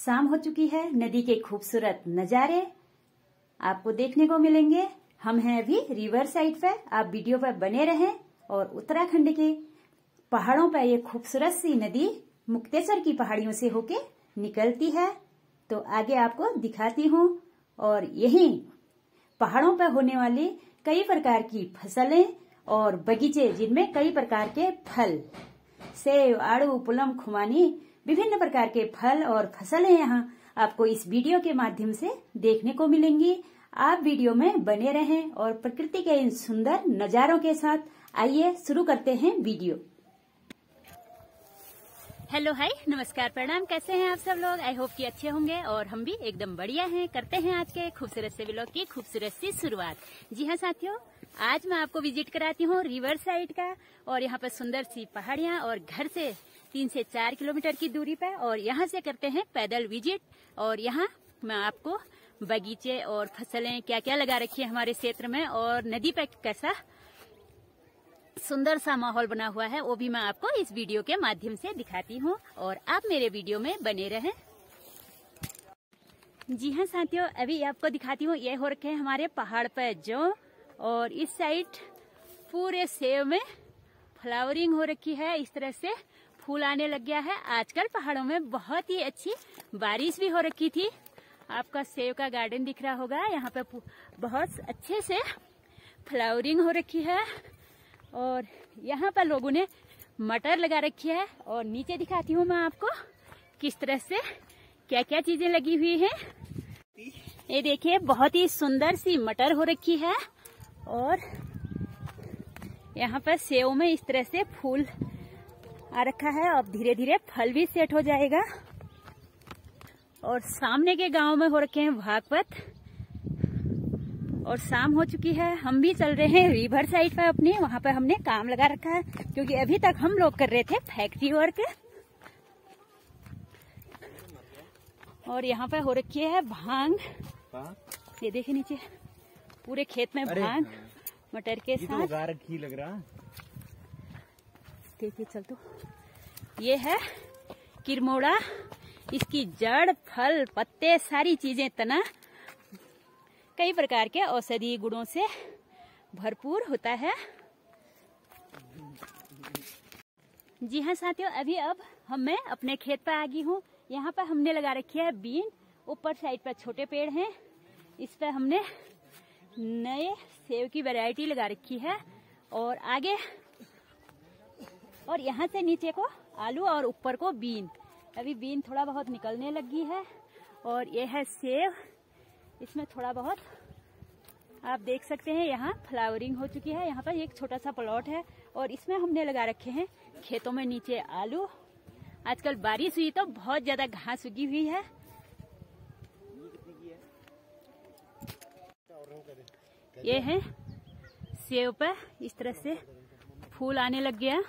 शाम हो चुकी है। नदी के खूबसूरत नजारे आपको देखने को मिलेंगे। हम हैं अभी रिवर साइड पे। आप वीडियो पर बने रहें। और उत्तराखंड के पहाड़ों पर ये खूबसूरत सी नदी मुक्तेश्वर की पहाड़ियों से होके निकलती है, तो आगे आपको दिखाती हूँ। और यही पहाड़ों पर होने वाली कई प्रकार की फसलें और बगीचे, जिनमें कई प्रकार के फल, सेब, आड़ू, पुलम, खुमानी, विभिन्न प्रकार के फल और फसलें यहाँ आपको इस वीडियो के माध्यम से देखने को मिलेंगी। आप वीडियो में बने रहें और प्रकृति के इन सुंदर नजारों के साथ आइए शुरू करते हैं वीडियो। हेलो, हाय, नमस्कार, प्रणाम। कैसे हैं आप सब लोग? आई होप कि अच्छे होंगे और हम भी एकदम बढ़िया हैं। करते हैं आज के खूबसूरत से व्लॉग की खूबसूरत सी शुरुआत। जी हाँ साथियों, आज मैं आपको विजिट कराती हूँ रिवर साइड का। और यहाँ पर सुंदर सी पहाड़ियाँ और घर से 3 से 4 किलोमीटर की दूरी पर, और यहाँ से करते हैं पैदल विजिट। और यहाँ मैं आपको बगीचे और फसलें क्या क्या लगा रखी है हमारे क्षेत्र में, और नदी पर कैसा सुंदर सा माहौल बना हुआ है, वो भी मैं आपको इस वीडियो के माध्यम से दिखाती हूँ। और आप मेरे वीडियो में बने रहें। जी हाँ साथियों, अभी आपको दिखाती हूँ। ये हो रखे हैं हमारे पहाड़ पर जौ, और इस साइड पूरे सेब में फ्लावरिंग हो रखी है। इस तरह से फूल आने लग गया है। आजकल पहाड़ों में बहुत ही अच्छी बारिश भी हो रखी थी। आपका सेब का गार्डन दिख रहा होगा। यहाँ पे बहुत अच्छे से फ्लावरिंग हो रखी है। और यहाँ पर लोगों ने मटर लगा रखी है। और नीचे दिखाती हूँ मैं आपको किस तरह से क्या क्या चीजें लगी हुई हैं। ये देखिए, बहुत ही सुंदर सी मटर हो रखी है। और यहाँ पर सेव में इस तरह से फूल आ रखा है। अब धीरे धीरे फल भी सेट हो जाएगा। और सामने के गांव में हो रखे हैं भागवत। और शाम हो चुकी है। हम भी चल रहे हैं रिवर साइड पर अपने। वहां पर हमने काम लगा रखा है, क्योंकि अभी तक हम लोग कर रहे थे फैक्ट्री वर्क। और यहाँ पे हो रखी है भांग। ये देखिए नीचे पूरे खेत में भांग मटर के साथ लग रहा। देखिए चल तो, ये है किरमोड़ा। इसकी जड़, फल, पत्ते, सारी चीजें, तना कई प्रकार के औषधीय गुणों से भरपूर होता है। जी हाँ साथियों, अभी अब मैं अपने खेत पर आ गई हूँ। यहाँ पर हमने लगा रखी है बीन। ऊपर साइड पर छोटे पेड़ हैं। इस पर हमने नए सेब की वैरायटी लगा रखी है। और आगे, और यहाँ से नीचे को आलू और ऊपर को बीन। अभी बीन थोड़ा बहुत निकलने लगी है। और ये है सेब। इसमें थोड़ा बहुत आप देख सकते हैं, यहाँ फ्लावरिंग हो चुकी है। यहाँ पर एक छोटा सा प्लॉट है। और इसमें हमने लगा रखे हैं खेतों में नीचे आलू। आजकल बारिश हुई तो बहुत ज्यादा घास उगी हुई है। ये है सेब पर इस तरह से फूल आने लग गया।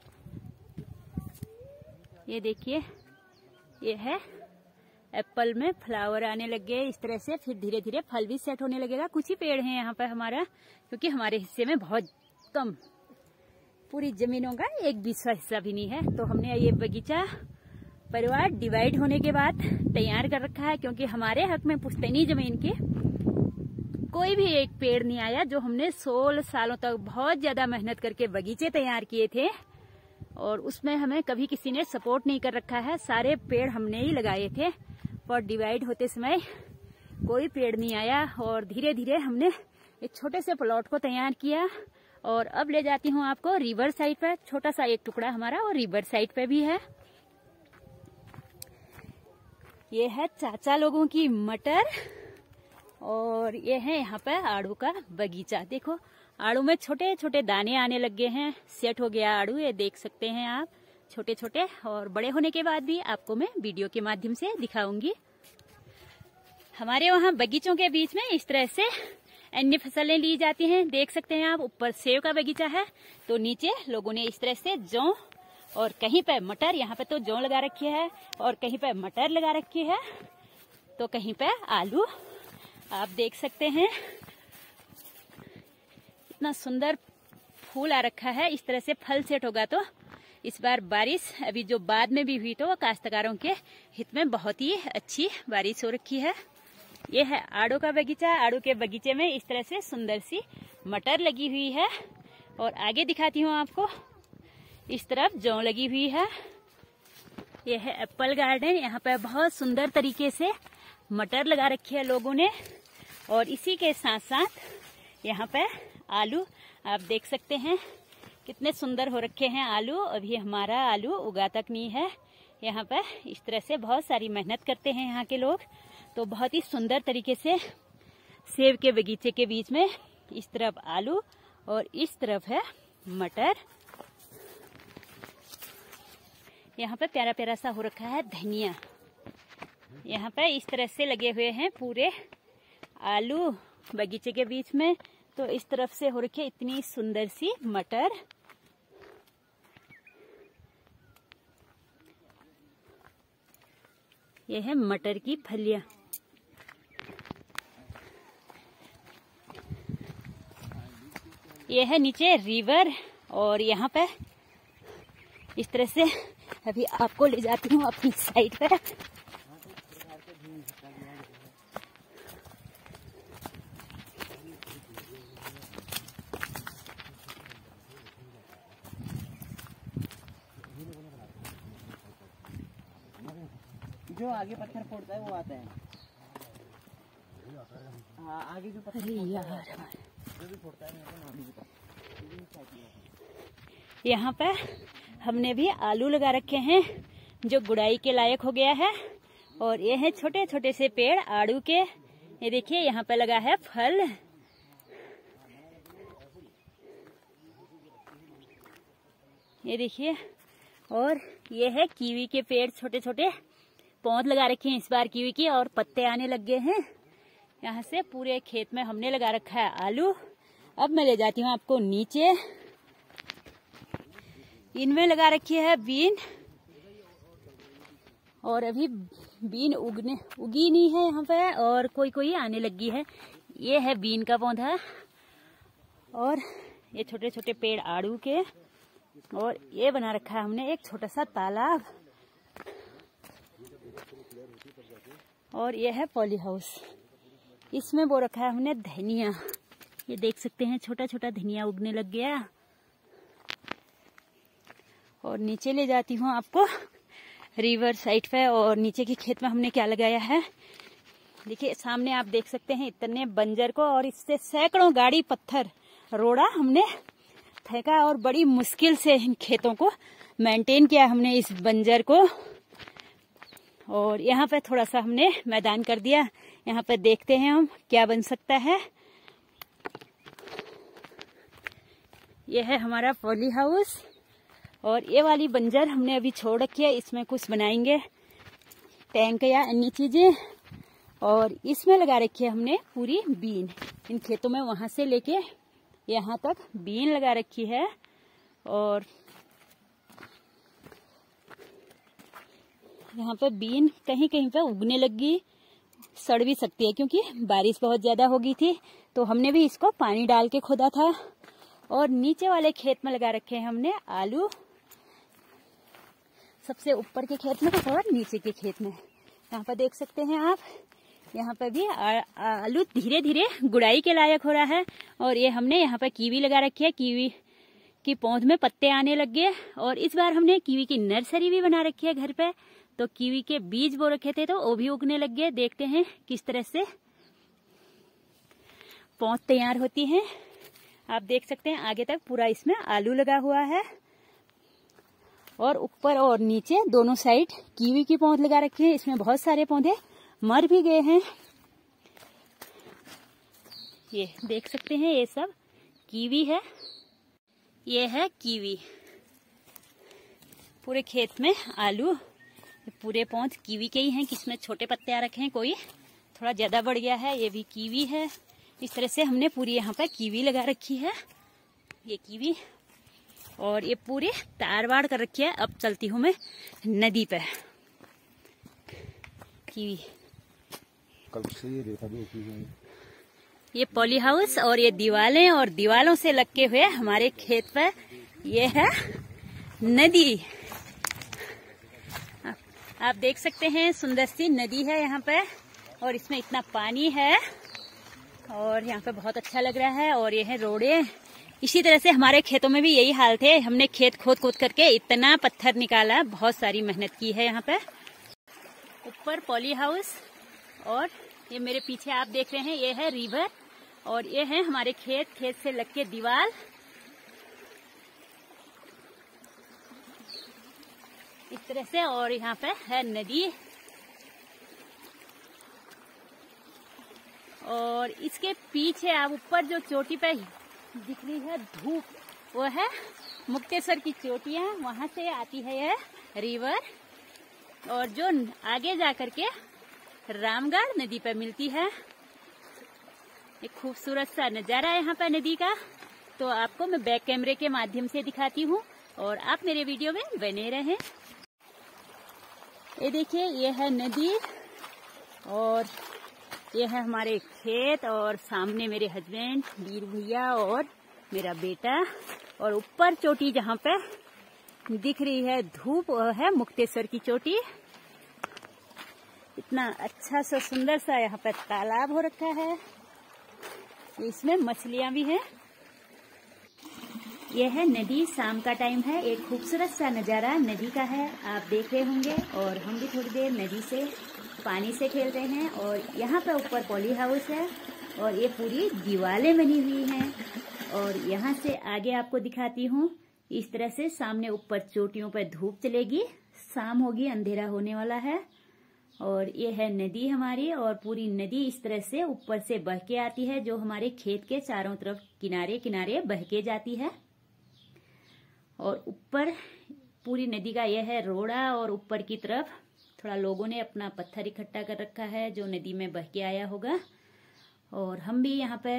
ये देखिए, ये है एप्पल में फ्लावर आने लग गए इस तरह से। फिर धीरे धीरे फल भी सेट होने लगेगा। कुछ ही पेड़ हैं यहाँ पर हमारा, क्योंकि हमारे हिस्से में बहुत कम, पूरी जमीनों का 1/20 हिस्सा भी नहीं है। तो हमने ये बगीचा परिवार डिवाइड होने के बाद तैयार कर रखा है, क्योंकि हमारे हक में पुश्तैनी जमीन के कोई भी एक पेड़ नहीं आया। जो हमने 16 सालों तक बहुत ज्यादा मेहनत करके बगीचे तैयार किए थे, और उसमें हमें कभी किसी ने सपोर्ट नहीं कर रखा है। सारे पेड़ हमने ही लगाए थे, पर डिवाइड होते समय कोई पेड़ नहीं आया। और धीरे धीरे हमने एक छोटे से प्लॉट को तैयार किया। और अब ले जाती हूँ आपको रिवर साइड पर। छोटा सा एक टुकड़ा हमारा और रिवर साइड पे भी है। ये है चाचा लोगों की मटर। और ये है यहाँ पर आड़ू का बगीचा। देखो, आड़ू में छोटे छोटे दाने आने लग गए हैं। सेट हो गया आड़ू, ये देख सकते हैं आप, छोटे छोटे। और बड़े होने के बाद भी आपको मैं वीडियो के माध्यम से दिखाऊंगी। हमारे वहाँ बगीचों के बीच में इस तरह से अन्य फसलें ली जाती हैं। देख सकते हैं आप, ऊपर सेब का बगीचा है, तो नीचे लोगों ने इस तरह से जौ, और कहीं पर मटर, यहाँ पे तो जौ लगा रखी है, और कहीं पर मटर लगा रखी है, तो कहीं पर आलू। आप देख सकते हैं इतना सुंदर फूल आ रखा है। इस तरह से फल सेट होगा तो इस बार बारिश अभी जो बाद में भी हुई तो वो काश्तकारों के हित में बहुत ही अच्छी बारिश हो रखी है। ये है आड़ू का बगीचा। आड़ू के बगीचे में इस तरह से सुंदर सी मटर लगी हुई है। और आगे दिखाती हूँ आपको, इस तरफ जौ लगी हुई है। यह है एप्पल गार्डन। यहाँ पे बहुत सुंदर तरीके से मटर लगा रखी है लोगों ने। और इसी के साथ साथ यहाँ पे आलू आप देख सकते हैं, कितने सुंदर हो रखे हैं आलू। अभी हमारा आलू उगा तक नहीं है। यहाँ पे इस तरह से बहुत सारी मेहनत करते हैं यहाँ के लोग। तो बहुत ही सुंदर तरीके से सेब के बगीचे के बीच में इस तरफ आलू और इस तरफ है मटर। यहाँ पे प्यारा प्यारा सा हो रखा है धनिया। यहाँ पे इस तरह से लगे हुए हैं पूरे आलू बगीचे के बीच में। तो इस तरफ से हो रखी है इतनी सुंदर सी मटर। यह है मटर की फलियां। यह है नीचे रिवर। और यहाँ पे इस तरह से अभी आपको ले जाती हूँ अपनी साइड पे। जो आगे पत्थर फोड़ता है वो आता है। हाँ, आगे जो पत्थर जो भी फोड़ता है यहाँ पे हमने भी आलू लगा रखे हैं जो गुड़ाई के लायक हो गया है। और ये है छोटे छोटे से पेड़ आड़ू के। ये देखिए यहाँ पे लगा है फल। ये देखिए। और ये है कीवी के पेड़, छोटे छोटे पौध लगा रखे हैं इस बार कीवी की, और पत्ते आने लग गए हैं। यहाँ से पूरे खेत में हमने लगा रखा है आलू। अब मैं ले जाती हूँ आपको नीचे। इनमें लगा रखी है बीन। और अभी बीन उगी नहीं है यहाँ पे, और कोई कोई आने लगी है। ये है बीन का पौधा। और ये छोटे छोटे पेड़ आड़ू के। और ये बना रखा है हमने एक छोटा सा तालाब। और ये है पॉली हाउस। इसमें बो रखा है हमने धनिया। ये देख सकते हैं छोटा छोटा धनिया उगने लग गया। और नीचे ले जाती हूँ आपको रिवर साइड पे। और नीचे के खेत में हमने क्या लगाया है, देखिए सामने आप देख सकते हैं इतने बंजर को। और इससे सैकड़ों गाड़ी पत्थर रोड़ा हमने फेंका। और बड़ी मुश्किल से इन खेतों को मेंटेन किया हमने, इस बंजर को। और यहाँ पे थोड़ा सा हमने मैदान कर दिया। यहाँ पे देखते हैं हम क्या बन सकता है। यह है हमारा पॉली हाउस। और ये वाली बंजर हमने अभी छोड़ रखी है। इसमें कुछ बनाएंगे, टैंक या अन्य चीजें। और इसमें लगा रखी है हमने पूरी बीन। इन खेतों में वहां से लेके यहाँ तक बीन लगा रखी है। और यहाँ पे बीन कहीं कहीं पे उगने लगी, सड़ भी सकती है क्योंकि बारिश बहुत ज्यादा हो गई थी। तो हमने भी इसको पानी डाल के खोदा था। और नीचे वाले खेत में लगा रखे हैं हमने आलू, सबसे ऊपर के खेत में और नीचे के खेत में। यहाँ पर देख सकते हैं आप, यहाँ पर भी आलू धीरे धीरे गुड़ाई के लायक हो रहा है। और ये हमने यहाँ पर कीवी लगा रखी है। कीवी की पौध में पत्ते आने लग गए। और इस बार हमने कीवी की नर्सरी भी बना रखी है घर पे। तो कीवी के बीज बो रखे थे तो वो भी उगने लग गए। देखते हैं किस तरह से पौध तैयार होती हैं। आप देख सकते हैं आगे तक पूरा इसमें आलू लगा हुआ है। और ऊपर और नीचे दोनों साइड कीवी की पौध लगा रखे हैं। इसमें बहुत सारे पौधे मर भी गए हैं। ये देख सकते हैं ये सब कीवी है। ये है कीवी। पूरे खेत में आलू, पूरे पौध कीवी के ही हैं। किसमें छोटे पत्ते आ रखे हैं, कोई थोड़ा ज्यादा बढ़ गया है। ये भी कीवी है। इस तरह से हमने पूरी यहाँ पर कीवी लगा रखी है। ये कीवी। और ये पूरी तारवाड़ कर रखी है। अब चलती हूँ मैं नदी पे। कीवी ये पॉली हाउस और ये दीवालें, और दीवालों से लग के हुए हमारे खेत पे ये है नदी। आप देख सकते हैं सुंदर सी नदी है यहाँ पे, और इसमें इतना पानी है और यहाँ पे बहुत अच्छा लग रहा है। और ये है रोडे। इसी तरह से हमारे खेतों में भी यही हाल थे। हमने खेत खोद खोद करके इतना पत्थर निकाला, बहुत सारी मेहनत की है यहाँ पे। ऊपर पॉली हाउस, और ये मेरे पीछे आप देख रहे हैं ये है रिवर, और ये है हमारे खेत। खेत से लग के दीवार, इस तरह से। और यहाँ पे है नदी, और इसके पीछे आप ऊपर जो चोटी पे दिख रही है धूप, वो है मुक्तेश्वर की चोटियां, वहां से आती है यह रिवर, और जो आगे जाकर के रामगढ़ नदी पे मिलती है। एक खूबसूरत सा नजारा है यहाँ पे नदी का, तो आपको मैं बैक कैमरे के माध्यम से दिखाती हूँ, और आप मेरे वीडियो में बने रहें। ये देखिए, ये है नदी, और ये है हमारे खेत, और सामने मेरे हस्बैंड वीर भैया और मेरा बेटा। और ऊपर चोटी जहाँ पे दिख रही है धूप, वो है मुक्तेश्वर की चोटी। इतना अच्छा सा सुंदर सा यहाँ पे तालाब हो रखा है, इसमें मछलियां भी हैं। यह है नदी, शाम का टाइम है। एक खूबसूरत सा नजारा नदी का है, आप देख रहे होंगे। और हम भी थोड़ी देर नदी से पानी से खेल रहे हैं। और यहाँ पे ऊपर पॉली हाउस है, और ये पूरी दीवारें बनी हुई हैं। और यहाँ से आगे आपको दिखाती हूँ, इस तरह से सामने ऊपर चोटियों पर धूप चलेगी, शाम होगी, अंधेरा होने वाला है। और ये है नदी हमारी, और पूरी नदी इस तरह से ऊपर से बह के आती है, जो हमारे खेत के चारों तरफ किनारे किनारे बह के जाती है। और ऊपर पूरी नदी का यह है रोड़ा, और ऊपर की तरफ थोड़ा लोगों ने अपना पत्थर इकट्ठा कर रखा है, जो नदी में बह के आया होगा। और हम भी यहाँ पे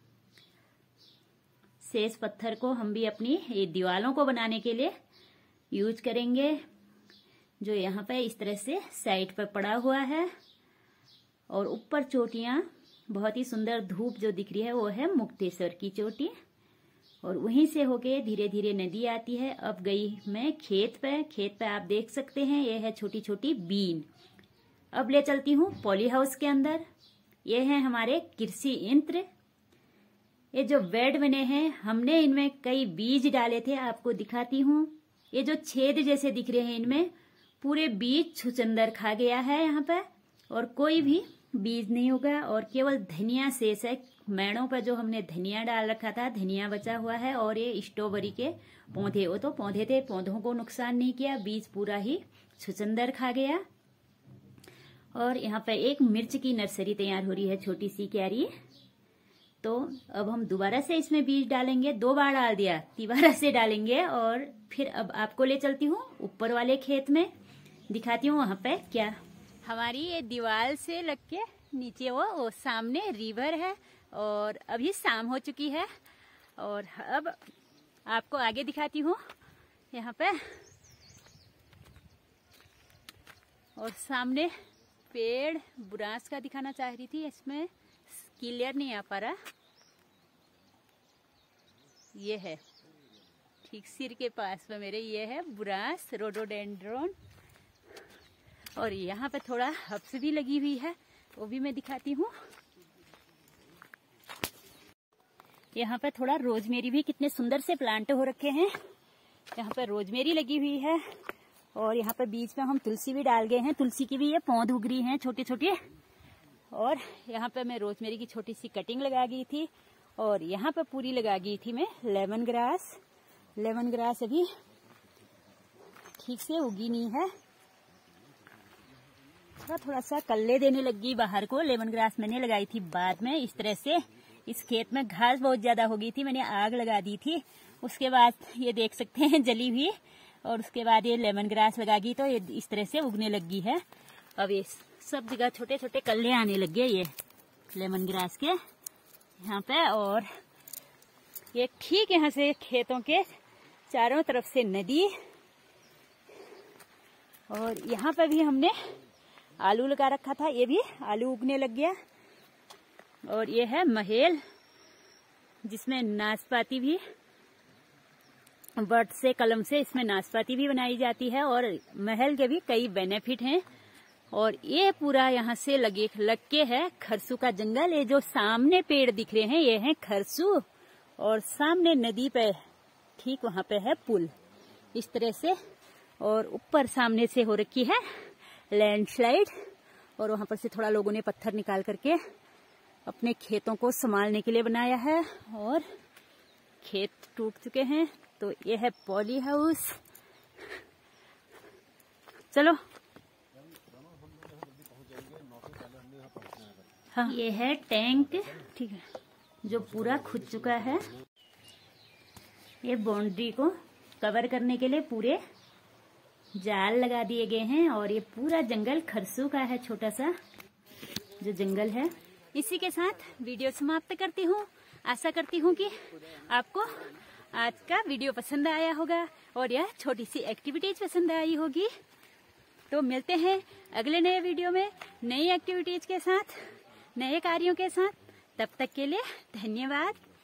शेष पत्थर को हम भी अपनी ये दीवारों को बनाने के लिए यूज करेंगे, जो यहाँ पे इस तरह से साइड पर पड़ा हुआ है। और ऊपर चोटियां, बहुत ही सुंदर धूप जो दिख रही है, वो है मुक्तेश्वर की चोटी। और वहीं से होके धीरे धीरे नदी आती है। अब गई मैं खेत पे। खेत पे आप देख सकते हैं, ये है छोटी छोटी बीन। अब ले चलती हूँ पॉली हाउस के अंदर। ये है हमारे कृषि यंत्र। ये जो बेड बने हैं, हमने इनमें कई बीज डाले थे, आपको दिखाती हूँ। ये जो छेद जैसे दिख रहे हैं, इनमें पूरे बीज छुचंदर खा गया है यहाँ पे, और कोई भी बीज नहीं होगा। और केवल धनिया शेष है। मेड़ों पर जो हमने धनिया डाल रखा था, धनिया बचा हुआ है। और ये स्ट्रॉबेरी के पौधे, वो तो पौधे थे, पौधों को नुकसान नहीं किया, बीज पूरा ही छुचंदर खा गया। और यहाँ पे एक मिर्च की नर्सरी तैयार हो रही है, छोटी सी क्यारी। तो अब हम दोबारा से इसमें बीज डालेंगे। 2 बार डाल दिया, दोबारा से डालेंगे। और फिर अब आपको ले चलती हूँ ऊपर वाले खेत में, दिखाती हूँ वहां पे क्या। हमारी ये दीवार से लग के नीचे वो सामने रिवर है, और अभी शाम हो चुकी है। और अब आपको आगे दिखाती हूँ यहाँ पे। और सामने पेड़ बुरांस का दिखाना चाह रही थी, इसमें क्लियर नहीं आ पा रहा। ये है ठीक सिर के पास में मेरे, ये है बुरांस रोडोडेंड्रोन। और यहाँ पे थोड़ा हब्स भी लगी हुई है, वो भी मैं दिखाती हूँ। यहाँ पे थोड़ा रोजमेरी भी, कितने सुंदर से प्लांट हो रखे हैं। यहाँ पे रोजमेरी लगी हुई है, और यहाँ पे बीच में हम तुलसी भी डाल गए हैं। तुलसी की भी ये पौध उग रही हैं छोटे छोटे। और यहाँ पे मैं रोजमेरी की छोटी सी कटिंग लगा गई थी, और यहाँ पे पूरी लगा गई थी मैं लेमन ग्रास। लेमन ग्रास अभी ठीक से उगी नहीं है, थोड़ा सा कल्ले देने लगी बाहर को। लेमन ग्रास मैंने लगाई थी बाद में। इस तरह से इस खेत में घास बहुत ज्यादा हो गई थी, मैंने आग लगा दी थी। उसके बाद ये देख सकते हैं जली हुई, और उसके बाद ये लेमन ग्रास लगा गई, तो ये इस तरह से उगने लगी है। अब ये सब जगह छोटे छोटे कल्ले आने लग गए ये लेमन ग्रास के यहाँ पे। और ये ठीक यहाँ से खेतों के चारों तरफ से नदी, और यहाँ पे भी हमने आलू लगा रखा था, ये भी आलू उगने लग गया। और ये है महेल, जिसमें नाशपाती भी बट से कलम से इसमें नाशपाती भी बनाई जाती है और महल के भी कई बेनिफिट हैं। और ये पूरा यहाँ से लग के है खरसू का जंगल। ये जो सामने पेड़ दिख रहे हैं ये है खरसू, और सामने नदी पे ठीक वहाँ पे है पुल इस तरह से। और ऊपर सामने से हो रखी है लैंडस्लाइड, और वहाँ पर से थोड़ा लोगों ने पत्थर निकाल करके अपने खेतों को संभालने के लिए बनाया है, और खेत टूट चुके हैं। तो ये है पॉली हाउस। चलो, हाँ ये है टैंक, ठीक है, जो पूरा खुद चुका है। ये बाउंड्री को कवर करने के लिए पूरे जाल लगा दिए गए हैं, और ये पूरा जंगल खरसू का है, छोटा सा जो जंगल है। इसी के साथ वीडियो समाप्त करती हूँ। आशा करती हूँ कि आपको आज का वीडियो पसंद आया होगा और यह छोटी सी एक्टिविटीज पसंद आई होगी। तो मिलते हैं अगले नए वीडियो में नई एक्टिविटीज के साथ, नए कार्यों के साथ। तब तक के लिए धन्यवाद।